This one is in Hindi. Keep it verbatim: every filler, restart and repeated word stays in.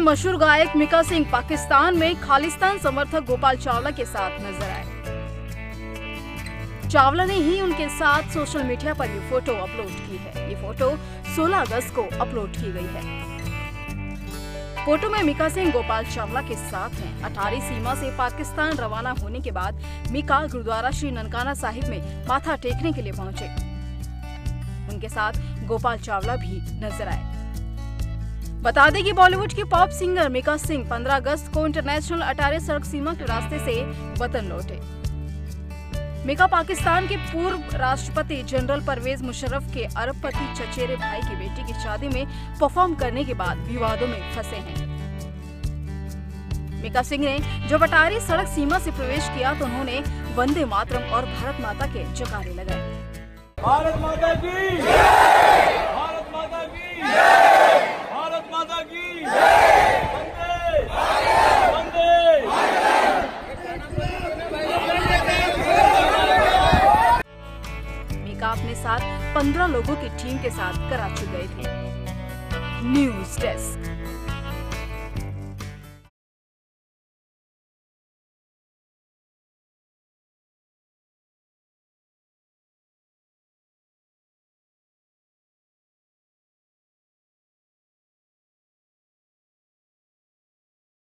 मशहूर गायक मीका सिंह पाकिस्तान में खालिस्तान समर्थक गोपाल चावला के साथ नजर आए। चावला ने ही उनके साथ सोशल मीडिया पर ये फोटो अपलोड की है। ये फोटो सोलह अगस्त को अपलोड की गई है। फोटो में मीका सिंह गोपाल चावला के साथ हैं। अटारी सीमा से पाकिस्तान रवाना होने के बाद मीका गुरुद्वारा श्री ननकाना साहिब में माथा टेकने के लिए पहुंचे। उनके साथ गोपाल चावला भी नजर आए। बता दें कि बॉलीवुड की पॉप सिंगर मीका सिंह पंद्रह अगस्त को इंटरनेशनल अटारी सड़क सीमा के रास्ते से वतन लौटे। मीका पाकिस्तान के पूर्व राष्ट्रपति जनरल परवेज मुशर्रफ के अरबपति चचेरे भाई की बेटी की शादी में परफॉर्म करने के बाद विवादों में फंसे हैं। मीका सिंह ने जब अटारी सड़क सीमा से प्रवेश किया तो उन्होंने वंदे मातरम और भारत माता के जयकारे लगाए। भारत माता की जय! भारत माता की जय! भारत माता की जय! वंदे वंदे मीका अपने साथ पंद्रह लोगों की टीम के साथ कराची गए थे। News desk.